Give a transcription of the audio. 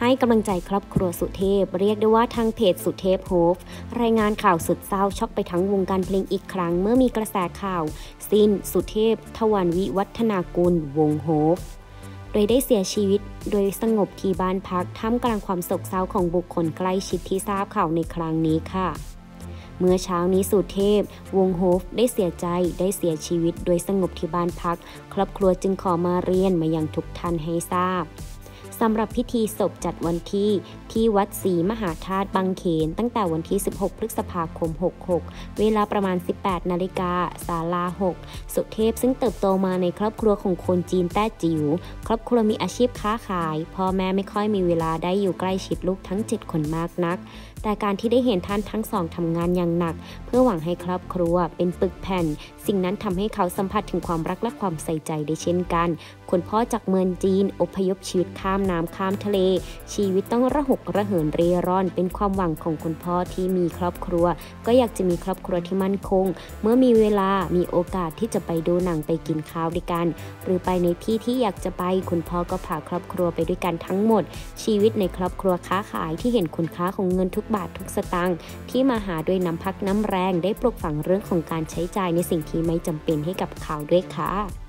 ให้กำลังใจครอบครัวสุเทพเรียกได้ว่าทางเพจสุเทพโฮปรายงานข่าวสุดเศร้าช็อกไปทั้งวงการเพลงอีกครั้งเมื่อมีกระแสข่าวสิ้นสุเทพทวันวิวัฒนากุลวงโฮปโดยได้เสียชีวิตโดยสงบที่บ้านพักท่ามกลางความโศกเศร้าของบุคคลใกล้ชิดที่ทราบข่าวในครั้งนี้ค่ะเมื่อเช้านี้สุเทพวงโฮปได้เสียชีวิตโดยสงบที่บ้านพักครอบครัวจึงขอมาเรียนมายังทุกท่านให้ทราบสำหรับพิธีศพจัดวันที่วัดศรีมหาธาตุบางเขนตั้งแต่วันที่16พฤษภาคม66เวลาประมาณ 18 นาฬิกาศาลา6สุเทพซึ่งเติบโตมาในครอบครัวของคนจีนแต้จิ๋วครอบครัวมีอาชีพค้าขายพ่อแม่ไม่ค่อยมีเวลาได้อยู่ใกล้ชิดลูกทั้ง7คนมากนักแต่การที่ได้เห็นท่านทั้งสองทำงานอย่างหนักเพื่อหวังให้ครอบครัวเป็นปึกแผ่นสิ่งนั้นทำให้เขาสัมผัสถึงความรักและความใส่ใจได้เช่นกันคนพ่อจากเมืองจีนอพยพชีวิตข้ามน้ำข้ามทะเลชีวิตต้องระหกระเหินเร่ร่อนเป็นความหวังของคุณพ่อที่มีครอบครัวก็อยากจะมีครอบครัวที่มั่นคงเมื่อมีเวลามีโอกาสที่จะไปดูหนังไปกินข้าวด้วยกันหรือไปในที่ที่อยากจะไปคุณพ่อก็พาครอบครัวไปด้วยกันทั้งหมดชีวิตในครอบครัวค้าขายที่เห็นคุณค่าของเงินทุกบาททุกสตางค์ที่มาหาด้วยน้ำพักน้ำแรงได้ปลูกฝังเรื่องของการใช้จ่ายในสิ่งที่ไม่จำเป็นให้กับเขาด้วยค่ะ